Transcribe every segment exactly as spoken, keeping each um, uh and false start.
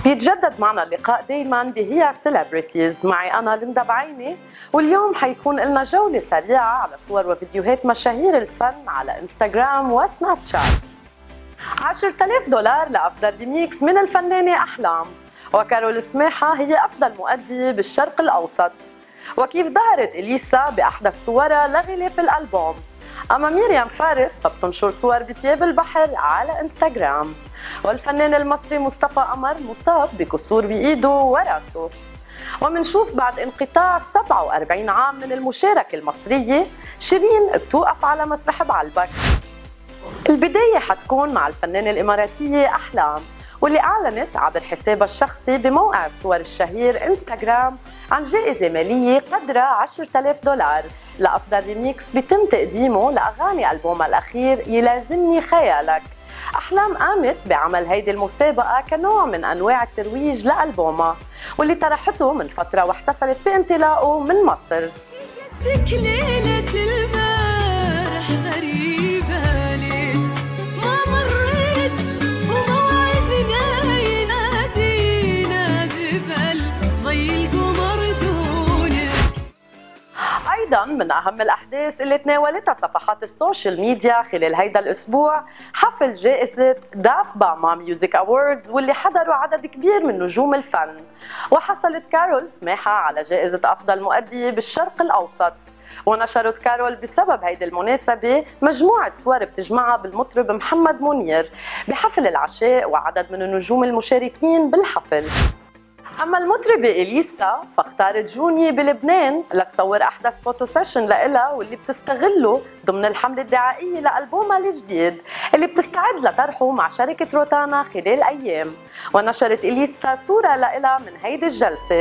بيتجدد معنا اللقاء دايما بهي سيلبرتيز. معي أنا ليندا بعيني، واليوم حيكون لنا جولة سريعة على صور وفيديوهات مشاهير الفن على انستغرام وسناب شات. عشرة آلاف دولار لأفضل ريميكس من الفنانة أحلام، وكارول سماحة هي أفضل مؤدية بالشرق الأوسط، وكيف ظهرت إليسا بأحدث صورها لغلاف الألبوم. أما ميريام فارس فبتنشر صور بثياب البحر على انستغرام. والفنان المصري مصطفى قمر مصاب بكسور بإيده وراسه. ومنشوف بعد انقطاع سبعة وأربعين عام من المشاركة المصرية، شيرين بتوقف على مسرح بعلبك. البداية حتكون مع الفنانة الإماراتية أحلام، واللي أعلنت عبر حسابها الشخصي بموقع الصور الشهير انستغرام عن جائزة مالية قدرها عشرة آلاف دولار لأفضل ريميكس بيتم تقديمه لأغاني ألبومها الأخير يلازمني خيالك. أحلام قامت بعمل هيدي المسابقة كنوع من أنواع الترويج لألبومها، واللي طرحته من فترة واحتفلت بانطلاقه من مصر. أيضاً من أهم الأحداث اللي تناولتها صفحات السوشيال ميديا خلال هيدا الأسبوع حفل جائزة داف باما ميوزك أووردز، واللي حضروا عدد كبير من نجوم الفن. وحصلت كارول سماحة على جائزة أفضل مؤدية بالشرق الأوسط. ونشرت كارول بسبب هيدي المناسبة مجموعة صور بتجمعها بالمطرب محمد منير بحفل العشاء وعدد من النجوم المشاركين بالحفل. أما المطربة إليسا فاختارت جوني بلبنان لتصور أحدث فوتو سيشن لإلها، واللي بتستغله ضمن الحملة الدعائية لألبومها الجديد اللي بتستعد لطرحه مع شركة روتانا خلال أيام. ونشرت إليسا صورة لإلها من هيدي الجلسة.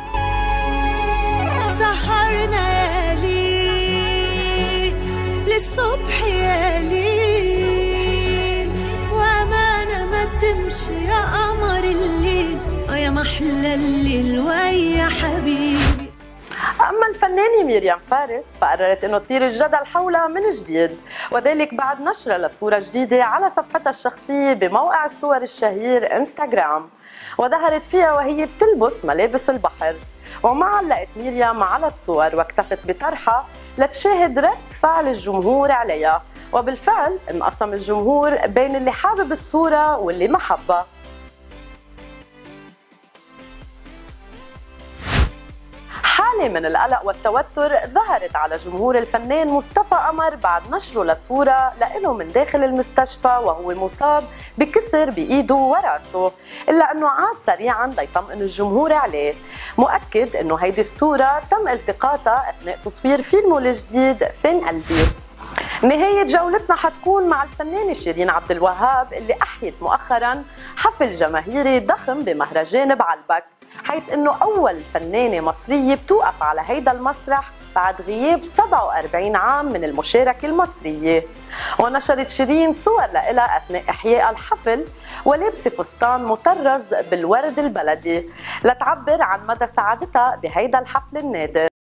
سهرنا يا ليل للصبح يا ليل، وأمانة ما تمشي يا قمر الليل، يا محلى الليل ويا حبيبي. أما الفنانة ميريام فارس فقررت إنه تثير الجدل حولها من جديد، وذلك بعد نشرها لصورة جديدة على صفحتها الشخصية بموقع الصور الشهير انستغرام، وظهرت فيها وهي بتلبس ملابس البحر. وما علقت ميريام على الصور واكتفت بطرحها لتشاهد رد فعل الجمهور عليها، وبالفعل انقسم الجمهور بين اللي حابب الصورة واللي ما حبها. حالة من القلق والتوتر ظهرت على جمهور الفنان مصطفى قمر بعد نشره لصورة لإله من داخل المستشفى وهو مصاب بكسر بإيده وراسه، إلا أنه عاد سريعا ليطمئن الجمهور عليه، مؤكد أنه هيدي الصورة تم التقاطها أثناء تصوير فيلمه الجديد فين قلبي. نهاية جولتنا حتكون مع الفنانة شيرين عبد الوهاب، اللي أحيت مؤخرا حفل جماهيري ضخم بمهرجان بعلبك، حيث انه اول فنانة مصرية بتوقف على هيدا المسرح بعد غياب سبعة وأربعين عام من المشاركة المصرية. ونشرت شيرين صور لإلها اثناء احياء الحفل ولابسة فستان مطرز بالورد البلدي لتعبر عن مدى سعادتها بهيدا الحفل النادر.